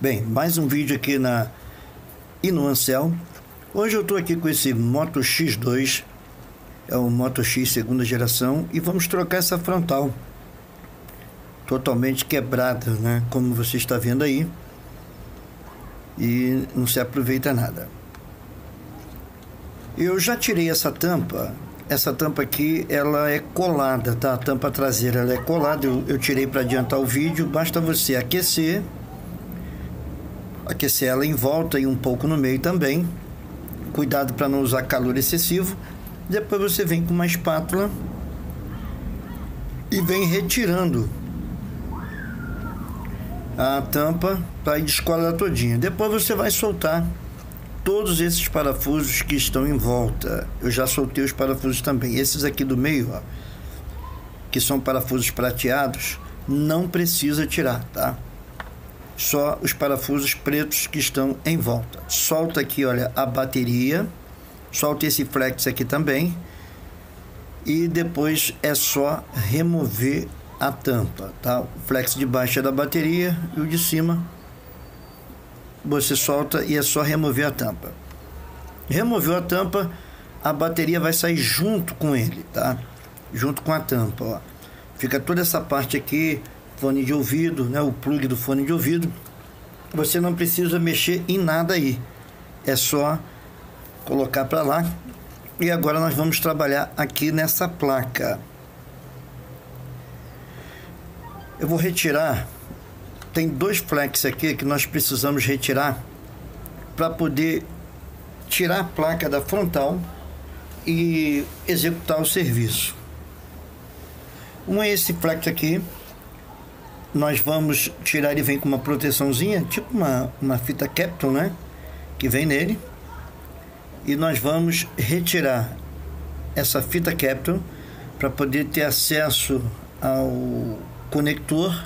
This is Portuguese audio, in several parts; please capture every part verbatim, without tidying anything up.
Bem, mais um vídeo aqui na Inuancel. Hoje eu estou aqui com esse Moto X dois, é o Moto X segunda geração, e vamos trocar essa frontal totalmente quebrada, né? Como você está vendo aí, e não se aproveita nada. Eu já tirei essa tampa. Essa tampa aqui, ela é colada, tá? A tampa traseira, ela é colada. Eu, eu tirei para adiantar o vídeo. Basta você aquecer, aquecer ela em volta e um pouco no meio também. Cuidado para não usar calor excessivo. Depois você vem com uma espátula e vem retirando a tampa para ir descolar todinha. Depois você vai soltar todos esses parafusos que estão em volta. Eu já soltei os parafusos também. Esses aqui do meio, ó, que são parafusos prateados, não precisa tirar, tá? Só os parafusos pretos que estão em volta. Solta aqui, olha, a bateria. Solta esse flex aqui também. E depois é só remover a tampa, tá? O flex de baixo é da bateria e o de cima você solta e é só remover a tampa. Removeu a tampa, a bateria vai sair junto com ele, tá? Junto com a tampa, ó. Fica toda essa parte aqui, fone de ouvido, né? O plug do fone de ouvido. Você não precisa mexer em nada aí. É só colocar para lá. E agora nós vamos trabalhar aqui nessa placa. Eu vou retirar. Tem dois flex aqui que nós precisamos retirar para poder tirar a placa da frontal e executar o serviço. Um é esse flex aqui. Nós vamos tirar, ele vem com uma proteçãozinha, tipo uma, uma fita Kapton, né? Que vem nele. E nós vamos retirar essa fita Kapton para poder ter acesso ao conector.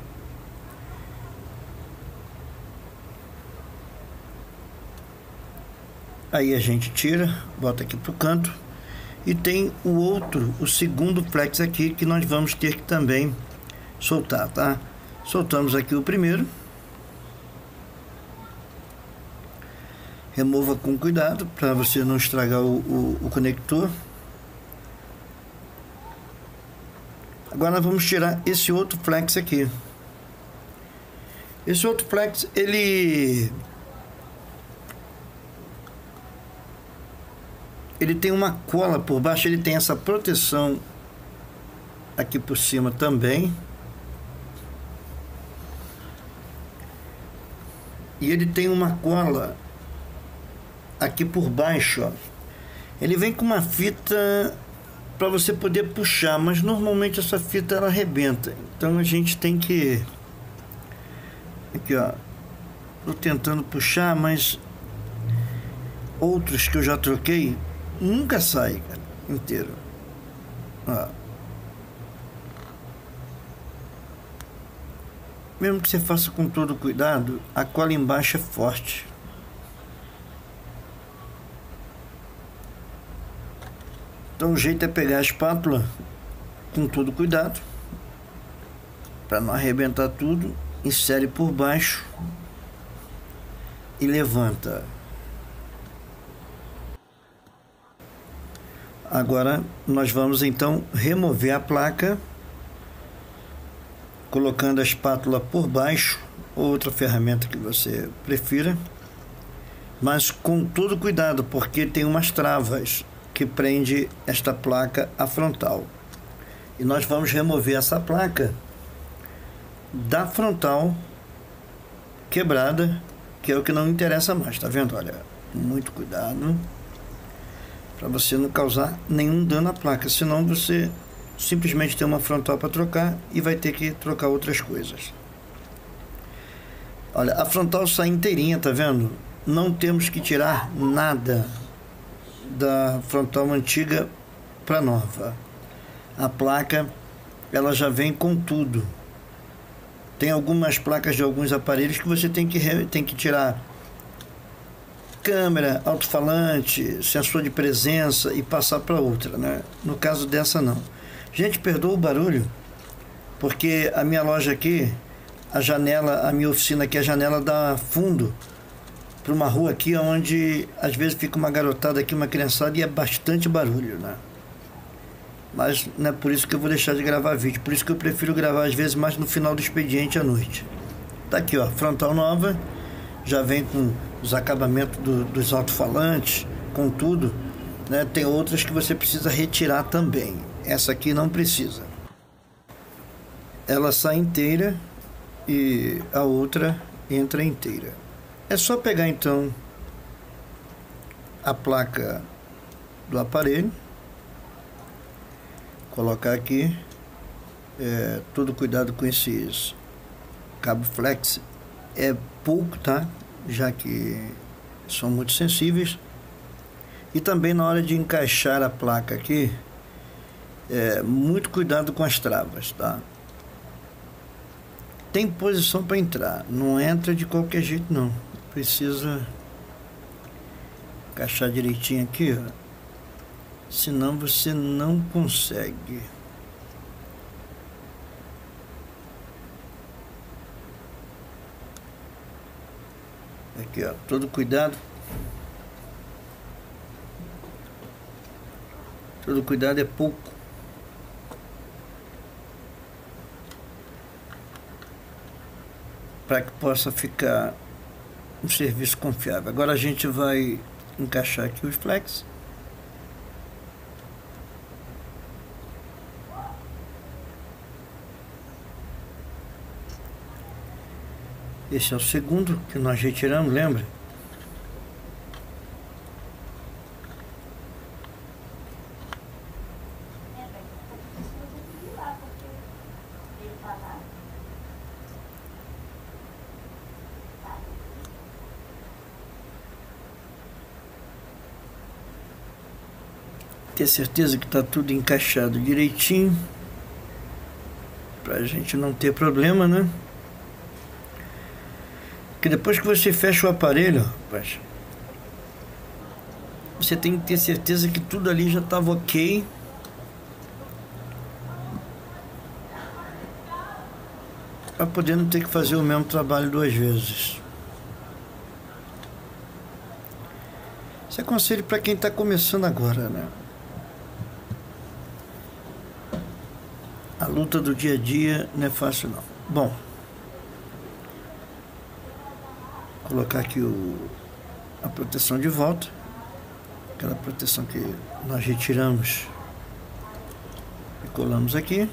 Aí a gente tira, bota aqui pro canto. E tem o outro, o segundo flex aqui, que nós vamos ter que também soltar, tá? Soltamos aqui o primeiro. Remova com cuidado, para você não estragar o, o, o conector. Agora nós vamos tirar esse outro flex aqui. Esse outro flex, ele... Ele tem uma cola por baixo, ele tem essa proteção aqui por cima também. E ele tem uma cola aqui por baixo, ó. Ele vem com uma fita para você poder puxar, mas normalmente essa fita ela arrebenta. Então a gente tem que... Aqui, ó. Tô tentando puxar, mas outros que eu já troquei nunca sai, cara, inteiro. Ó. Mesmo que você faça com todo cuidado, a cola embaixo é forte. Então o jeito é pegar a espátula com todo cuidado, para não arrebentar tudo. Insere por baixo e levanta. Agora nós vamos então remover a placa, colocando a espátula por baixo, ou outra ferramenta que você prefira, mas com todo cuidado, porque tem umas travas que prende esta placa à frontal. E nós vamos remover essa placa da frontal quebrada, que é o que não interessa mais, tá vendo? Olha, muito cuidado para você não causar nenhum dano à placa, senão você simplesmente tem uma frontal para trocar e vai ter que trocar outras coisas. Olha, a frontal sai inteirinha, tá vendo? Não temos que tirar nada da frontal antiga para nova. A placa, ela já vem com tudo. Tem algumas placas de alguns aparelhos que você tem que, tem que tirar câmera, alto-falante, sensor de presença e passar para outra, né? No caso dessa não. Gente, perdoa o barulho, porque a minha loja aqui, a janela, a minha oficina aqui, a janela dá fundo para uma rua aqui, onde às vezes fica uma garotada aqui, uma criançada, e é bastante barulho, né? Mas não é por isso que eu vou deixar de gravar vídeo, por isso que eu prefiro gravar às vezes mais no final do expediente à noite. Tá aqui, ó, frontal nova, já vem com os acabamentos do, dos alto-falantes, com tudo, né? Tem outras que você precisa retirar também, essa aqui não precisa. Ela sai inteira e a outra entra inteira. É só pegar então a placa do aparelho, colocar aqui, é, todo cuidado com esses cabo flex, é pouco, tá? Já que são muito sensíveis. E também na hora de encaixar a placa aqui, é, muito cuidado com as travas, tá? Tem posição para entrar, não entra de qualquer jeito não. Precisa encaixar direitinho aqui, ó. Senão você não consegue. Aqui, ó, todo cuidado. Todo cuidado é pouco. Para que possa ficar um serviço confiável. Agora a gente vai encaixar aqui os flex. Esse é o segundo que nós retiramos, lembra? Ter certeza que está tudo encaixado direitinho, para a gente não ter problema, né? Porque depois que você fecha o aparelho, rapaz, você tem que ter certeza que tudo ali já estava ok. Para poder não ter que fazer o mesmo trabalho duas vezes. Isso é conselho para quem está começando agora, né? A luta do dia a dia não é fácil não. Bom, colocar aqui o, a proteção de volta, aquela proteção que nós retiramos e colamos aqui.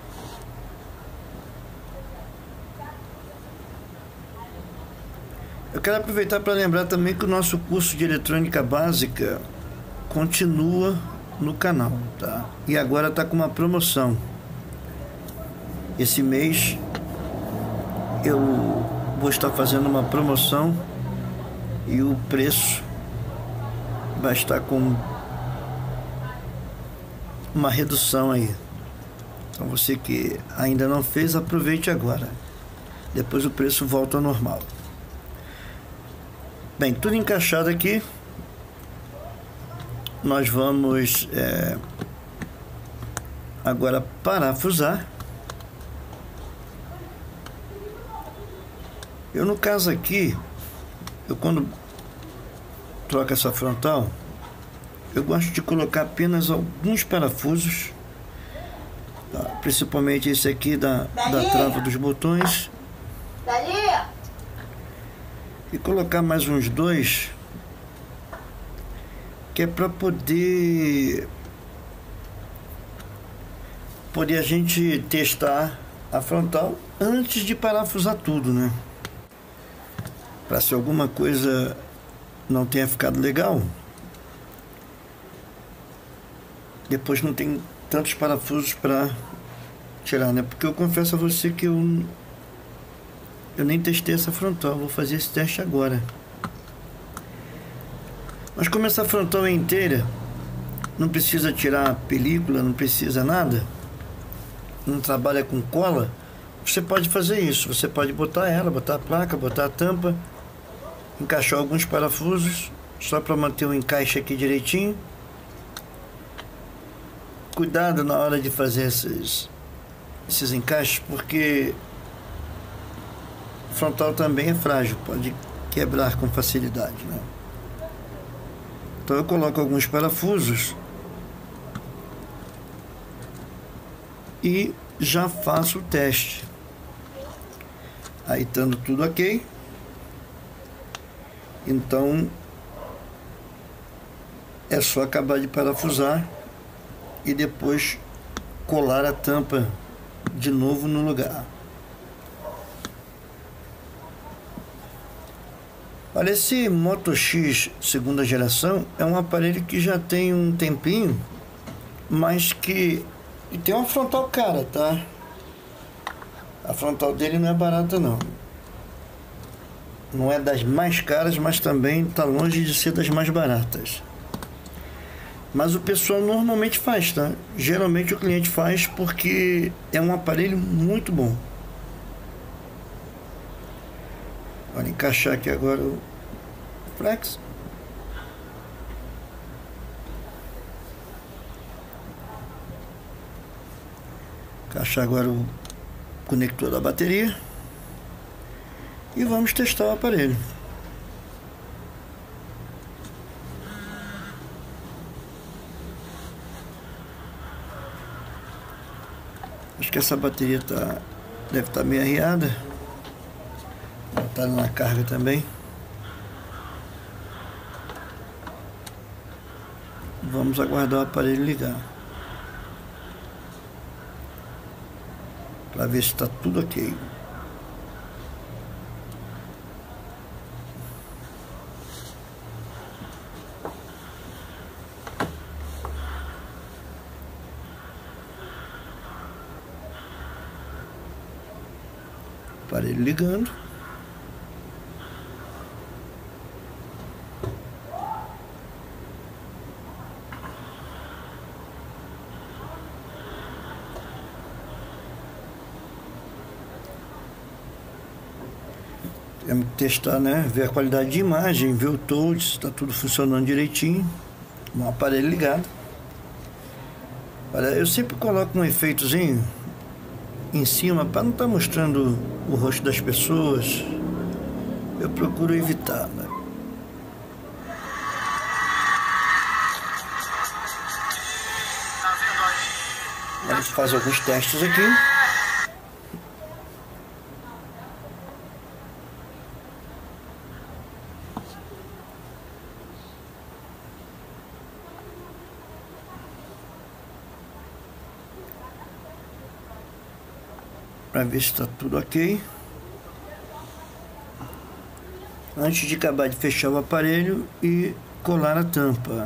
Eu quero aproveitar para lembrar também que o nosso curso de eletrônica básica continua no canal, tá? E agora está com uma promoção. Esse mês eu vou estar fazendo uma promoção e o preço vai estar com uma redução aí. Então você que ainda não fez, aproveite agora. Depois o preço volta ao normal. Bem, tudo encaixado aqui. Nós vamos é, agora parafusar. Eu, no caso aqui, eu quando troco essa frontal, eu gosto de colocar apenas alguns parafusos, tá? Principalmente esse aqui da, da trava dos botões. E colocar mais uns dois, que é para poder, poder a gente testar a frontal antes de parafusar tudo, né? Para se alguma coisa não tenha ficado legal, depois não tem tantos parafusos para tirar, né? Porque eu confesso a você que eu, eu nem testei essa frontal, vou fazer esse teste agora. Mas como essa frontal é inteira, não precisa tirar a película, não precisa nada, não trabalha com cola, você pode fazer isso. Você pode botar ela, botar a placa, botar a tampa, encaixar alguns parafusos, só para manter o encaixe aqui direitinho. Cuidado na hora de fazer esses, esses encaixes, porque frontal também é frágil, pode quebrar com facilidade, né? Então eu coloco alguns parafusos e já faço o teste. Aí estando tudo ok, então é só acabar de parafusar e depois colar a tampa de novo no lugar. Olha, esse Moto X segunda geração é um aparelho que já tem um tempinho, mas que e tem uma frontal cara, tá? A frontal dele não é barata não. Não é das mais caras, mas também está longe de ser das mais baratas. Mas o pessoal normalmente faz, tá? Geralmente o cliente faz porque é um aparelho muito bom. Vou encaixar aqui agora o flex. Encaixar agora o conector da bateria. E vamos testar o aparelho. Acho que essa bateria tá, deve estar tá meio arriada. Tá na carga também. Vamos aguardar o aparelho ligar para ver se está tudo ok. Aparelho ligando. Temos que testar, né? Ver a qualidade de imagem, ver o touch, se está tudo funcionando direitinho. Um aparelho ligado. Olha, eu sempre coloco um efeitozinho em cima para não estar tá mostrando o rosto das pessoas. Eu procuro evitar, né? A gente faz alguns testes aqui. Para ver se está tudo ok. Antes de acabar de fechar o aparelho e colar a tampa.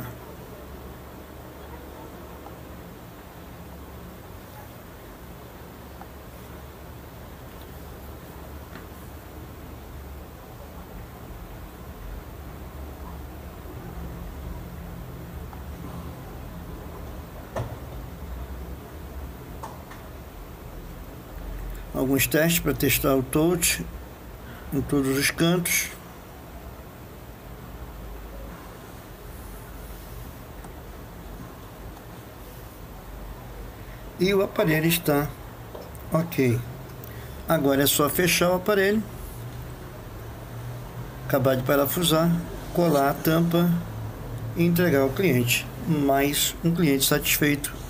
Alguns testes para testar o touch em todos os cantos. E o aparelho está ok. Agora é só fechar o aparelho, acabar de parafusar, colar a tampa e entregar ao cliente. Mais um cliente satisfeito